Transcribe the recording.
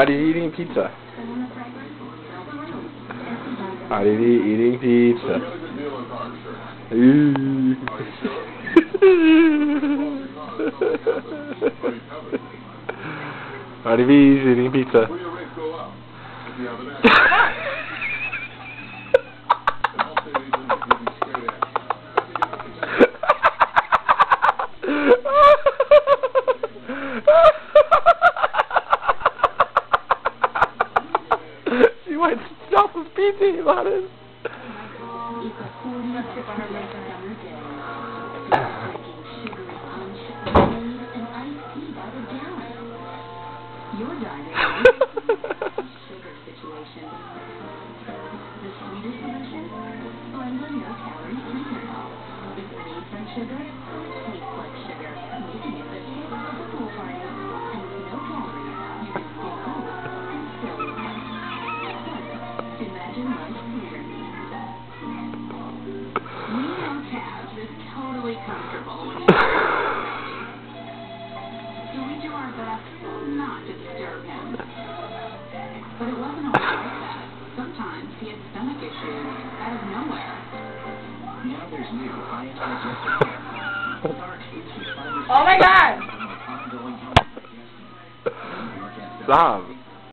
Marivi eating pizza. Marivi eating pizza. Marivi's eating pizza. She might stop with pizza about it. Your diet sugar situation. The sweeter solution? Blend in no calorie sweetener. If you need some sugar, tastes like sugar, making it the taste of the pool party. And with no calories, you can stay cool and still look nice. Imagine life sweeter. We know Tabs is totally comfortable when he's so we do our best not to disturb him. But it wasn't always like that. Sometimes he had stomach issues out of nowhere. Now there's new Oh my God! Stop.